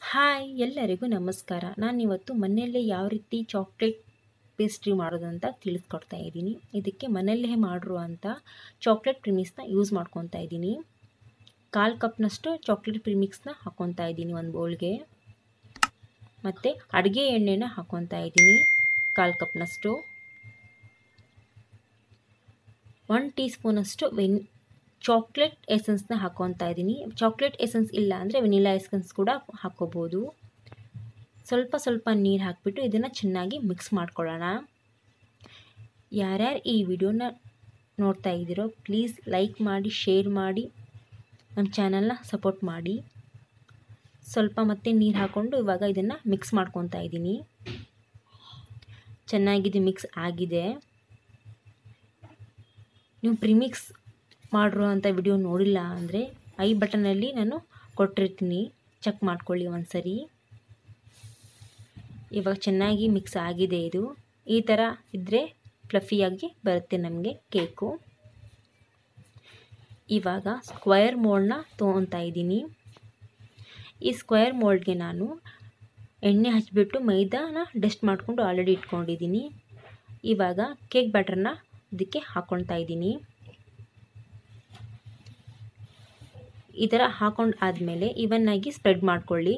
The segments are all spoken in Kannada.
ಹಾಯ್ ಎಲ್ಲರಿಗೂ ನಮಸ್ಕಾರ. ನಾನಿವತ್ತು ಮನೆಯಲ್ಲೇ ಯಾವ ರೀತಿ ಚಾಕ್ಲೇಟ್ ಪೇಸ್ಟ್ರಿ ಮಾಡೋದಂತ ತಿಳಿಸ್ಕೊಡ್ತಾ ಇದ್ದೀನಿ. ಇದಕ್ಕೆ ಮನೆಯಲ್ಲೇ ಮಾಡಿರುವಂಥ ಚಾಕ್ಲೇಟ್ ಪ್ರಿಮಿಕ್ಸ್ನ ಯೂಸ್ ಮಾಡ್ಕೊತಾ ಇದ್ದೀನಿ. 1/4 ಕಪ್ನಷ್ಟು ಚಾಕ್ಲೇಟ್ ಪ್ರಿಮಿಕ್ಸ್ನ ಹಾಕ್ಕೊತಾ ಇದ್ದೀನಿ ಒಂದು ಬೌಲ್ಗೆ. ಮತ್ತು ಅಡುಗೆ ಎಣ್ಣೆನ ಹಾಕ್ಕೊತಾ ಇದ್ದೀನಿ 1/4 ಕಪ್ನಷ್ಟು. 1 ಟೀ ಸ್ಪೂನಷ್ಟು ಚಾಕ್ಲೇಟ್ ಎಸೆನ್ಸ್ನ ಹಾಕ್ಕೊತಾ ಇದ್ದೀನಿ. ಚಾಕ್ಲೇಟ್ ಎಸೆನ್ಸ್ ಇಲ್ಲ ಅಂದರೆ ವೆನಿಲಾ ಎಸೆನ್ಸ್ ಕೂಡ ಹಾಕ್ಕೋಬೋದು. ಸ್ವಲ್ಪ ನೀರು ಹಾಕಿಬಿಟ್ಟು ಇದನ್ನು ಚೆನ್ನಾಗಿ ಮಿಕ್ಸ್ ಮಾಡ್ಕೊಳ್ಳೋಣ. ಯಾರ್ಯಾರು ಈ ವಿಡಿಯೋನ ನೋಡ್ತಾ ಇದ್ದೀರೋ ಪ್ಲೀಸ್ ಲೈಕ್ ಮಾಡಿ, ಶೇರ್ ಮಾಡಿ, ನಮ್ಮ ಚಾನಲ್ನ ಸಪೋರ್ಟ್ ಮಾಡಿ. ಸ್ವಲ್ಪ ಮತ್ತೆ ನೀರು ಹಾಕ್ಕೊಂಡು ಇವಾಗ ಇದನ್ನು ಮಿಕ್ಸ್ ಮಾಡ್ಕೊತಾ ಇದ್ದೀನಿ. ಚೆನ್ನಾಗಿದೆ, ಮಿಕ್ಸ್ ಆಗಿದೆ. ನೀವು ಪ್ರಿಮಿಕ್ಸ್ ಮಾಡಿರುವಂಥ ವಿಡಿಯೋ ನೋಡಿಲ್ಲ ಅಂದರೆ ಐ ಬಟನಲ್ಲಿ ನಾನು ಕೊಟ್ಟಿರ್ತೀನಿ, ಚೆಕ್ ಮಾಡ್ಕೊಳ್ಳಿ ಒಂದು ಸರಿ. ಇವಾಗ ಚೆನ್ನಾಗಿ ಮಿಕ್ಸ್ ಆಗಿದೆ. ಇದು ಈ ಥರ ಇದ್ದರೆ ಫ್ಲಫಿಯಾಗಿ ಬರುತ್ತೆ ನಮಗೆ ಕೇಕು. ಇವಾಗ ಸ್ಕ್ವೇರ್ ಮೋಲ್ಡ್ನ ತೊಗೊತಾ ಇದ್ದೀನಿ. ಈ ಸ್ಕ್ವೇರ್ ಮೋಲ್ಡ್ಗೆ ನಾನು ಎಣ್ಣೆ ಹಚ್ಚಿಬಿಟ್ಟು ಮೈದಾನ ಡಸ್ಟ್ ಮಾಡಿಕೊಂಡು ಆಲ್ರೆಡಿ ಇಟ್ಕೊಂಡಿದ್ದೀನಿ. ಇವಾಗ ಕೇಕ್ ಬ್ಯಾಟರ್ನ ಇದಕ್ಕೆ ಹಾಕ್ಕೊಳ್ತಾ ಇದ್ದೀನಿ. ಈ ಥರ ಹಾಕೊಂಡು ಆದಮೇಲೆ ಇವನ್ನಾಗಿ ಸ್ಪ್ರೆಡ್ ಮಾಡ್ಕೊಳ್ಳಿ.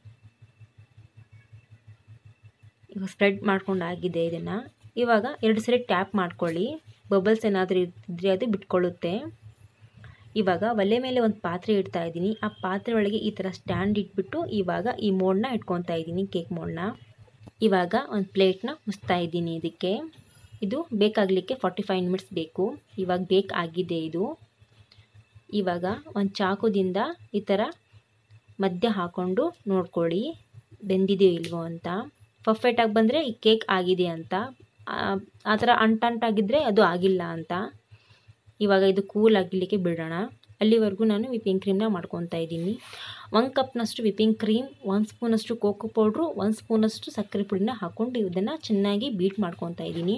ಇವಾಗ ಸ್ಪ್ರೆಡ್ ಮಾಡ್ಕೊಂಡು ಆಗಿದೆ. ಇದನ್ನು ಇವಾಗ 2 ಸರಿ ಟ್ಯಾಪ್ ಮಾಡ್ಕೊಳ್ಳಿ. ಬಬಲ್ಸ್ ಏನಾದರೂ ಇದ್ದರೆ ಅದು ಬಿಟ್ಕೊಳ್ಳುತ್ತೆ. ಇವಾಗ ಒಲೆ ಮೇಲೆ ಒಂದು ಪಾತ್ರೆ ಇಡ್ತಾ ಇದ್ದೀನಿ. ಆ ಪಾತ್ರೆ ಒಳಗೆ ಈ ಥರ ಸ್ಟ್ಯಾಂಡ್ ಇಟ್ಬಿಟ್ಟು ಇವಾಗ ಈ ಮೋಲ್ಡ್ನ ಇಟ್ಕೊತಾ ಇದ್ದೀನಿ, ಕೇಕ್ ಮೋಲ್ಡ್ನ. ಇವಾಗ ಒಂದು ಪ್ಲೇಟ್ನ ಮುಚ್ತಾ ಇದ್ದೀನಿ. ಇದಕ್ಕೆ ಇದು ಬೇಕಾಗಲಿಕ್ಕೆ 45 ಮಿನಿಟ್ಸ್ ಬೇಕು. ಇವಾಗ ಬೇಕ್ ಆಗಿದೆ ಇದು. ಇವಾಗ ಒಂದು ಚಾಕುದಿಂದ ಈ ಥರ ಮಧ್ಯ ಹಾಕ್ಕೊಂಡು ನೋಡ್ಕೊಳ್ಳಿ ಬೆಂದಿದೆಯೋ ಇಲ್ವೋ ಅಂತ. ಪರ್ಫೆಕ್ಟಾಗಿ ಬಂದರೆ ಈ ಕೇಕ್ ಆಗಿದೆ ಅಂತ, ಆ ಥರ ಅಂಟಾಗಿದ್ದರೆ ಅದು ಆಗಿಲ್ಲ ಅಂತ. ಇವಾಗ ಇದು ಕೂಲ್ ಆಗಲಿಕ್ಕೆ ಬಿಡೋಣ. ಅಲ್ಲಿವರೆಗೂ ನಾನು ವಿಪ್ಪಿಂಗ್ ಕ್ರೀಮ್ನ ಮಾಡ್ಕೊತಾ ಇದ್ದೀನಿ. 1 ಕಪ್ನಷ್ಟು ವಿಪ್ಪಿಂಗ್ ಕ್ರೀಮ್, 1 ಸ್ಪೂನಷ್ಟು ಕೋಕೋ ಪೌಡ್ರು, 1 ಸ್ಪೂನಷ್ಟು ಸಕ್ಕರೆ ಪುಡಿನ ಹಾಕ್ಕೊಂಡು ಇದನ್ನು ಚೆನ್ನಾಗಿ ಬೀಟ್ ಮಾಡ್ಕೊತಾ ಇದ್ದೀನಿ.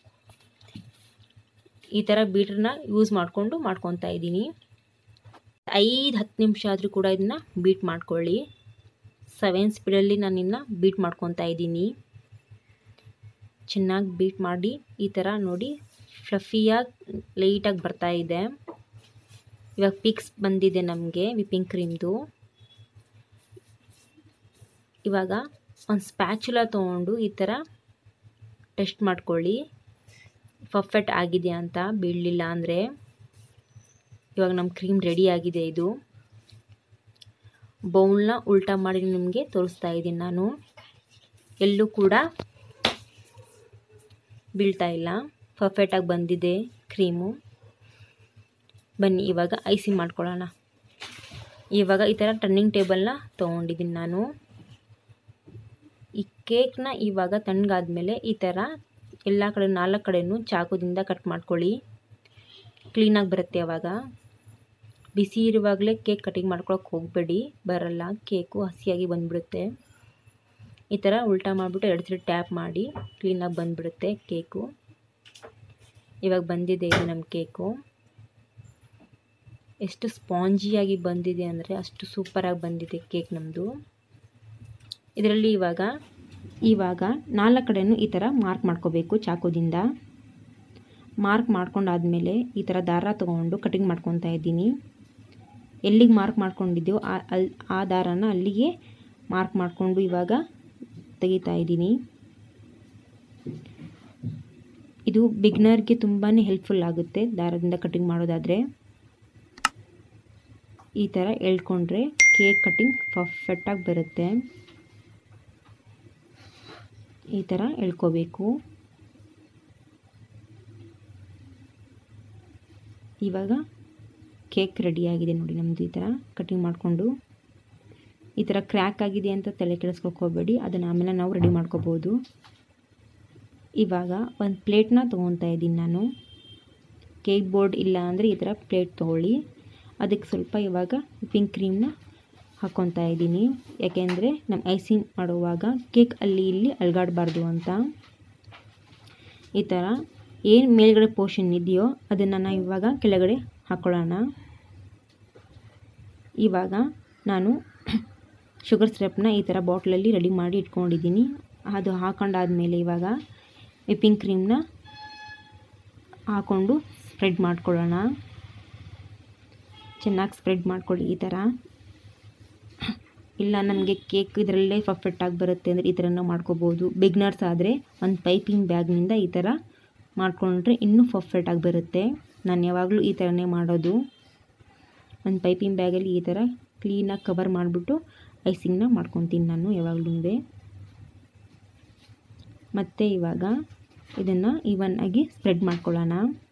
ಈ ಥರ ಬೀಟ್ರನ್ನ ಯೂಸ್ ಮಾಡ್ಕೊತಾ ಇದ್ದೀನಿ. 5-10 ನಿಮಿಷ ಆದರೂ ಕೂಡ ಇದನ್ನು ಬೀಟ್ ಮಾಡ್ಕೊಳ್ಳಿ. 7 ಸ್ಪೀಡಲ್ಲಿ ನಾನು ಇದನ್ನು ಬೀಟ್ ಮಾಡ್ಕೊತಾ ಇದ್ದೀನಿ. ಚೆನ್ನಾಗಿ ಬೀಟ್ ಮಾಡಿ ಈ ಥರ ನೋಡಿ ಫ್ಲಫಿಯಾಗಿ ಲೈಟಾಗಿ ಬರ್ತಾ ಇದೆ. ಇವಾಗ ಪಿಕ್ಸ್ ಬಂದಿದೆ ನಮಗೆ ವಿಪ್ಪಿಂಗ್ ಕ್ರೀಮ್ದು. ಇವಾಗ ಒಂದು ಸ್ಪ್ಯಾಚುಲಾ ತೊಗೊಂಡು ಈ ಥರ ಟೆಸ್ಟ್ ಮಾಡ್ಕೊಳ್ಳಿ ಪರ್ಫೆಕ್ಟ್ ಆಗಿದೆ ಅಂತ. ಬೀಳಲಿಲ್ಲ ಅಂದರೆ ಇವಾಗ ನಮ್ಮ ಕ್ರೀಮ್ ರೆಡಿ ಆಗಿದೆ. ಇದು ಬೌಲ್ನ ಉಲ್ಟಾ ಮಾಡಿ ನಿಮಗೆ ತೋರಿಸ್ತಾ ಇದ್ದೀನಿ ನಾನು. ಎಲ್ಲೂ ಕೂಡ ಬೀಳ್ತಾ ಇಲ್ಲ, ಪರ್ಫೆಕ್ಟಾಗಿ ಬಂದಿದೆ ಕ್ರೀಮು. ಬನ್ನಿ ಇವಾಗ ಐಸಿಂಗ್ ಮಾಡ್ಕೊಳ್ಳೋಣ. ಇವಾಗ ಈ ಥರ ಟರ್ನಿಂಗ್ ಟೇಬಲ್ನ ತೊಗೊಂಡಿದ್ದೀನಿ ನಾನು. ಈ ಕೇಕ್ನ ಇವಾಗ ತಣ್ಣಗಾದ್ಮೇಲೆ ಈ ಥರ ಎಲ್ಲ ಕಡೆ 4 ಕಡೆಯೂ ಚಾಕುದಿಂದ ಕಟ್ ಮಾಡ್ಕೊಳ್ಳಿ. ಕ್ಲೀನಾಗಿ ಬರುತ್ತೆ. ಆವಾಗ ಬಿಸಿ ಇರುವಾಗಲೇ ಕೇಕ್ ಕಟಿಂಗ್ ಮಾಡ್ಕೊಳಕ್ಕೆ ಹೋಗಬೇಡಿ, ಬರಲ್ಲ, ಕೇಕು ಹಸಿಯಾಗಿ ಬಂದುಬಿಡುತ್ತೆ. ಈ ಥರ ಉಲ್ಟಾ ಮಾಡಿಬಿಟ್ಟು 2 ಸರಿ ಟ್ಯಾಪ್ ಮಾಡಿ ಕ್ಲೀನಾಗಿ ಬಂದುಬಿಡುತ್ತೆ ಕೇಕು. ಇವಾಗ ಬಂದಿದೆ ಇದು ನಮ್ಮ ಕೇಕು. ಎಷ್ಟು ಸ್ಪಾಂಜಿಯಾಗಿ ಬಂದಿದೆ ಅಂದರೆ ಅಷ್ಟು ಸೂಪರಾಗಿ ಬಂದಿದೆ ಕೇಕ್ ನಮ್ಮದು. ಇದರಲ್ಲಿ ಇವಾಗ 4 ಕಡೆಯೂ ಈ ಥರ ಮಾರ್ಕ್ ಮಾಡ್ಕೋಬೇಕು ಚಾಕುದಿಂದ. ಮಾರ್ಕ್ ಮಾಡ್ಕೊಂಡಾದಮೇಲೆ ಈ ಥರ ದಾರ ತೊಗೊಂಡು ಕಟಿಂಗ್ ಮಾಡ್ಕೊತಾ ಇದ್ದೀನಿ. ಎಲ್ಲಿಗೆ ಮಾರ್ಕ್ ಮಾಡ್ಕೊಂಡಿದ್ದೀವೋ ಆ ದಾರನ ಅಲ್ಲಿಗೆ ಮಾರ್ಕ್ ಮಾಡಿಕೊಂಡು ಇವಾಗ ತೆಗಿತಾ ಇದ್ದೀನಿ. ಇದು ಬಿಗ್ನರ್ಗೆ ತುಂಬಾ ಹೆಲ್ಪ್ಫುಲ್ ಆಗುತ್ತೆ ದಾರದಿಂದ ಕಟಿಂಗ್ ಮಾಡೋದಾದರೆ. ಈ ಥರ ಎಳ್ಕೊಂಡ್ರೆ ಕೇಕ್ ಕಟಿಂಗ್ ಪರ್ಫೆಕ್ಟಾಗಿ ಬರುತ್ತೆ. ಈ ಥರ ಎಳ್ಕೋಬೇಕು. ಇವಾಗ ಕೇಕ್ ರೆಡಿಯಾಗಿದೆ ನೋಡಿ ನಮ್ಮದು. ಈ ಥರ ಕಟಿಂಗ್ ಮಾಡಿಕೊಂಡು ಈ ಥರ ಕ್ರ್ಯಾಕ್ ಆಗಿದೆ ಅಂತ ತಲೆ ಕೆಡಿಸ್ಕೊಕ್ಕೆ ಹೋಗಬೇಡಿ, ಅದನ್ನು ಆಮೇಲೆ ನಾವು ರೆಡಿ ಮಾಡ್ಕೋಬೋದು. ಇವಾಗ ಒಂದು ಪ್ಲೇಟ್ನ ತೊಗೊತಾ ಇದ್ದೀನಿ ನಾನು. ಕೇಕ್ ಬೋರ್ಡ್ ಇಲ್ಲ ಅಂದರೆ ಈ ಥರ ಪ್ಲೇಟ್ ತೊಗೊಳ್ಳಿ. ಅದಕ್ಕೆ ಸ್ವಲ್ಪ ಇವಾಗ ವಿಪ್ಪಿಂಗ್ ಕ್ರೀಮ್ನ ಹಾಕ್ಕೊತಾ ಇದ್ದೀನಿ. ಯಾಕೆಂದರೆ ನಮ್ಮ ಐಸಿಂಗ್ ಮಾಡುವಾಗ ಕೇಕ್ ಅಲ್ಲಿ ಇಲ್ಲಿ ಅಲ್ಗಾಡಬಾರ್ದು ಅಂತ. ಈ ಥರ ಏನು ಮೇಲ್ಗಡೆ ಪೋರ್ಷನ್ ಇದೆಯೋ ಅದನ್ನು ನಾವು ಇವಾಗ ಕೆಳಗಡೆ ಹಾಕ್ಕೊಳ್ಳೋಣ. ಇವಾಗ ನಾನು ಶುಗರ್ ಸಿರಪ್ನ ಈ ಥರ ಬಾಟ್ಲಲ್ಲಿ ರೆಡಿ ಮಾಡಿ ಇಟ್ಕೊಂಡಿದ್ದೀನಿ. ಅದು ಹಾಕೊಂಡಾದಮೇಲೆ ಇವಾಗ ವಿಪ್ಪಿಂಗ್ ಕ್ರೀಮ್ನ ಹಾಕ್ಕೊಂಡು ಸ್ಪ್ರೆಡ್ ಮಾಡ್ಕೊಳ್ಳೋಣ. ಚೆನ್ನಾಗಿ ಸ್ಪ್ರೆಡ್ ಮಾಡ್ಕೊಳ್ಳಿ ಈ ಥರ. ಇಲ್ಲ ನನಗೆ ಕೇಕ್ ಇದರಲ್ಲೇ ಪರ್ಫೆಕ್ಟಾಗಿ ಬರುತ್ತೆ ಅಂದರೆ ಈ ಥರನೂ ಮಾಡ್ಕೋಬೋದು. ಬಿಗ್ನರ್ಸ್ ಆದರೆ ಒಂದು ಪೈಪಿಂಗ್ ಬ್ಯಾಗ್ನಿಂದ ಈ ಥರ ಮಾಡ್ಕೊಂಡ್ರೆ ಇನ್ನೂ ಪರ್ಫೆಕ್ಟಾಗಿ ಬರುತ್ತೆ. ನಾನು ಯಾವಾಗಲೂ ಈ ಥರನೇ ಮಾಡೋದು. ಒಂದು ಪೈಪಿಂಗ್ ಬ್ಯಾಗಲ್ಲಿ ಈ ಥರ ಕ್ಲೀನಾಗಿ ಕವರ್ ಮಾಡಿಬಿಟ್ಟು ಐಸಿಂಗ್ನ ಮಾಡ್ಕೊತೀನಿ ನಾನು ಯಾವಾಗಲೂ. ಮತ್ತು ಇವಾಗ ಇದನ್ನು ಈವನ್ನಾಗಿ ಸ್ಪ್ರೆಡ್ ಮಾಡ್ಕೊಳ್ಳೋಣ.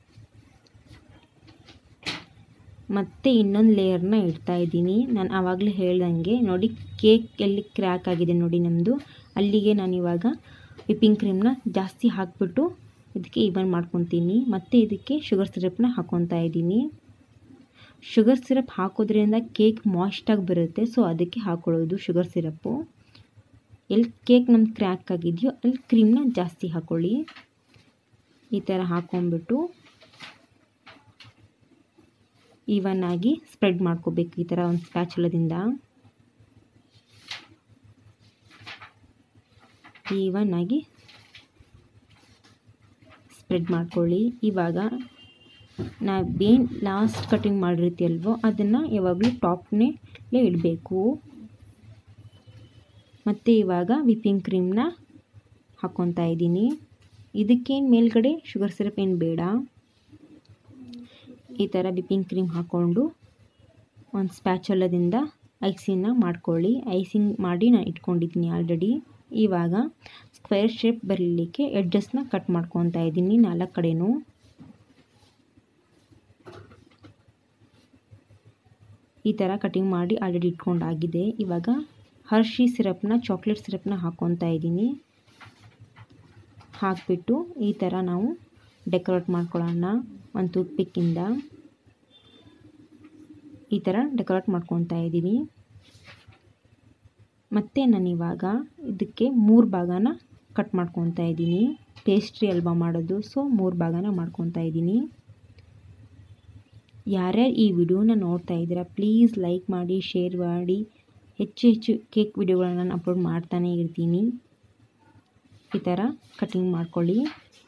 ಮತ್ತು ಇನ್ನೊಂದು ಲೇಯರ್ನ ಇಡ್ತಾಯಿದ್ದೀನಿ. ನಾನು ಆವಾಗಲೇ ಹೇಳ್ದಂಗೆ ನೋಡಿ, ಕೇಕ್ ಎಲ್ಲಿ ಕ್ರ್ಯಾಕ್ ಆಗಿದೆ ನೋಡಿ ನಮ್ಮದು, ಅಲ್ಲಿಗೆ ನಾನು ಇವಾಗ ವಿಪ್ಪಿಂಗ್ ಕ್ರೀಮ್ನ ಜಾಸ್ತಿ ಹಾಕಿಬಿಟ್ಟು ಇದಕ್ಕೆ ಈವನ್ ಮಾಡ್ಕೊತೀನಿ. ಮತ್ತು ಇದಕ್ಕೆ ಶುಗರ್ ಸಿರಪ್ನ ಹಾಕ್ಕೊತಾ ಇದ್ದೀನಿ. ಶುಗರ್ ಸಿರಪ್ ಹಾಕೋದ್ರಿಂದ ಕೇಕ್ ಮಾಯ್ಸ್ಟಾಗಿ ಬರುತ್ತೆ, ಸೊ ಅದಕ್ಕೆ ಹಾಕ್ಕೊಳ್ಳೋದು ಶುಗರ್ ಸಿರಪ್ಪು. ಎಲ್ಲಿ ಕೇಕ್ ನಮ್ದು ಕ್ರ್ಯಾಕ್ ಆಗಿದೆಯೋ ಅಲ್ಲಿ ಕ್ರೀಮ್ನ ಜಾಸ್ತಿ ಹಾಕ್ಕೊಳ್ಳಿ. ಈ ಥರ ಹಾಕ್ಕೊಂಬಿಟ್ಟು ಈವನ್ನಾಗಿ ಸ್ಪ್ರೆಡ್ ಮಾಡ್ಕೋಬೇಕು ಈ ಥರ ಒಂದು ಸ್ಪ್ಯಾಚುಲದಿಂದ. ಈವನ್ನಾಗಿ ಸ್ಪ್ರೆಡ್ ಮಾಡ್ಕೊಳ್ಳಿ. ಇವಾಗ ನಾವೇನು ಲಾಸ್ಟ್ ಕಟಿಂಗ್ ಮಾಡಿರ್ತೀವಲ್ವೋ ಅದನ್ನು ಯಾವಾಗಲೂ ಟಾಪ್ನಲ್ಲೇ ಇಡಬೇಕು. ಮತ್ತು ಇವಾಗ ವಿಪ್ಪಿಂಗ್ ಕ್ರೀಮ್ನ ಹಾಕ್ಕೊತಾ ಇದ್ದೀನಿ. ಇದಕ್ಕೇನು ಮೇಲ್ಗಡೆ ಶುಗರ್ ಸಿರಪ್ ಏನು ಬೇಡ. ಈ ಥರ ವಿಪ್ಪಿಂಗ್ ಕ್ರೀಮ್ ಹಾಕ್ಕೊಂಡು ಒಂದು ಸ್ಪ್ಯಾಚುಲದಿಂದ ಐಸಿಂಗ್ನ ಮಾಡ್ಕೊಳ್ಳಿ. ಐಸಿಂಗ್ ಮಾಡಿ ನಾನು ಇಟ್ಕೊಂಡಿದ್ದೀನಿ ಆಲ್ರೆಡಿ. ಇವಾಗ ಸ್ಕ್ವೇರ್ ಶೇಪ್ ಬರಲಿಕ್ಕೆ ಎಡ್ಜಸ್ನ ಕಟ್ ಮಾಡ್ಕೊತಾ ಇದ್ದೀನಿ 4 ಕಡೆನೂ. ಈ ಥರ ಕಟಿಂಗ್ ಮಾಡಿ ಆಲ್ರೆಡಿ ಇಟ್ಕೊಂಡಾಗಿದೆ. ಇವಾಗ ಹರ್ಷಿ ಸಿರಪ್ನ, ಚಾಕ್ಲೇಟ್ ಸಿರಪ್ನ ಹಾಕ್ಕೊತಾ ಇದ್ದೀನಿ. ಹಾಕಿಬಿಟ್ಟು ಈ ಥರ ನಾವು ಡೆಕೋರೇಟ್ ಮಾಡ್ಕೊಳ್ಳೋಣ. ಒಂದು ಟೂತ್ಪಿಕ್ಕಿಂದ ಈ ಥರ ಡೆಕೋರೇಟ್ ಮಾಡ್ಕೊತಾ ಇದ್ದೀನಿ. ಮತ್ತು ನಾನಿವಾಗ ಇದಕ್ಕೆ 3 ಭಾಗನ ಕಟ್ ಮಾಡ್ಕೊತಾ ಇದ್ದೀನಿ. ಪೇಸ್ಟ್ರಿ ಅಲ್ವಾ ಮಾಡೋದು, ಸೊ 3 ಭಾಗನ ಮಾಡ್ಕೊತಾ ಇದ್ದೀನಿ. ಯಾರ್ಯಾರು ಈ ವಿಡಿಯೋನ ನೋಡ್ತಾ ಇದ್ದೀರಾ ಪ್ಲೀಸ್ ಲೈಕ್ ಮಾಡಿ, ಶೇರ್ ಮಾಡಿ. ಹೆಚ್ಚು ಕೇಕ್ ವಿಡಿಯೋಗಳನ್ನ ನಾನು ಅಪ್ಲೋಡ್ ಮಾಡ್ತಾನೇ ಇರ್ತೀನಿ. ಈ ಥರ ಕಟಿಂಗ್ ಮಾಡ್ಕೊಳ್ಳಿ.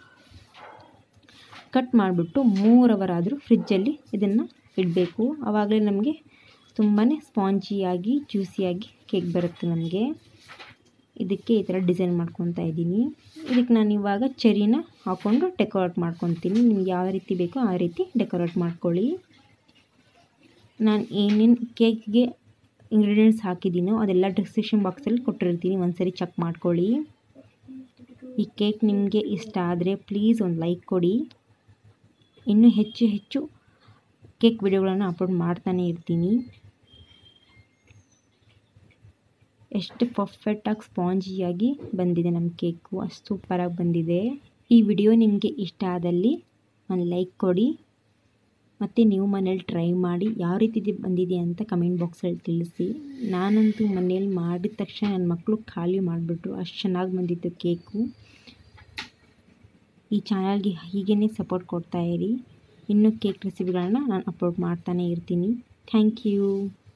ಕಟ್ ಮಾಡಿಬಿಟ್ಟು 3 ಅವರ್ ಆದರೂ ಫ್ರಿಜ್ಜಲ್ಲಿ ಇದನ್ನು ಇಡಬೇಕು. ಆವಾಗಲೇ ನಮಗೆ ತುಂಬಾ ಸ್ಪಾಂಜಿಯಾಗಿ ಜ್ಯೂಸಿಯಾಗಿ ಕೇಕ್ ಬರುತ್ತೆ ನಮಗೆ. ಇದಕ್ಕೆ ಈ ಥರ ಡಿಸೈನ್ ಮಾಡ್ಕೊತಾ ಇದ್ದೀನಿ. ಇದಕ್ಕೆ ನಾನು ಇವಾಗ ಚೆರಿನ ಹಾಕ್ಕೊಂಡು ಡೆಕೋರೇಟ್ ಮಾಡ್ಕೊತೀನಿ. ನಿಮ್ಗೆ ಯಾವ ರೀತಿ ಬೇಕೋ ಆ ರೀತಿ ಡೆಕೋರೇಟ್ ಮಾಡ್ಕೊಳ್ಳಿ. ನಾನು ಏನೇನು ಕೇಕ್ಗೆ ಇಂಗ್ರೀಡಿಯೆಂಟ್ಸ್ ಹಾಕಿದ್ದೀನೋ ಅದೆಲ್ಲ ಡಿಸ್ಕ್ರಿಪ್ಷನ್ ಬಾಕ್ಸಲ್ಲಿ ಕೊಟ್ಟಿರ್ತೀನಿ, ಒಂದ್ಸರಿ ಚೆಕ್ ಮಾಡ್ಕೊಳ್ಳಿ. ಈ ಕೇಕ್ ನಿಮಗೆ ಇಷ್ಟ ಆದರೆ ಪ್ಲೀಸ್ ಒಂದು ಲೈಕ್ ಕೊಡಿ. ಇನ್ನೂ ಹೆಚ್ಚು ಕೇಕ್ ವಿಡಿಯೋಗಳನ್ನು ಅಪ್ಲೋಡ್ ಮಾಡ್ತಾನೆ ಇರ್ತೀನಿ. ಎಷ್ಟು ಪರ್ಫೆಕ್ಟಾಗಿ ಸ್ಪಾಂಜಿಯಾಗಿ ಬಂದಿದೆ ನಮ್ಮ ಕೇಕು, ಅಷ್ಟು ಸೂಪರಾಗಿ ಬಂದಿದೆ. ಈ ವಿಡಿಯೋ ನಿಮಗೆ ಇಷ್ಟ ಆದಲ್ಲಿ ಒಂದು ಲೈಕ್ ಕೊಡಿ. ಮತ್ತು ನೀವು ಮನೇಲಿ ಟ್ರೈ ಮಾಡಿ ಯಾವ ರೀತಿ ಬಂದಿದೆ ಅಂತ ಕಮೆಂಟ್ ಬಾಕ್ಸಲ್ಲಿ ತಿಳಿಸಿ. ನಾನಂತೂ ಮನೇಲಿ ಮಾಡಿದ ತಕ್ಷಣ ನನ್ನ ಮಕ್ಕಳು ಖಾಲಿ ಮಾಡಿಬಿಟ್ರು, ಅಷ್ಟು ಚೆನ್ನಾಗಿ ಬಂದಿತ್ತು ಕೇಕು. ಈ ಚಾನಲ್ಗೆ ಹೀಗೇ ಸಪೋರ್ಟ್ ಕೊಡ್ತಾಯಿರಿ. ಇನ್ನೂ ಕೇಕ್ ರೆಸಿಪಿಗಳನ್ನ ನಾನು ಅಪ್ಲೋಡ್ ಮಾಡ್ತಾನೆ ಇರ್ತೀನಿ. Thank you.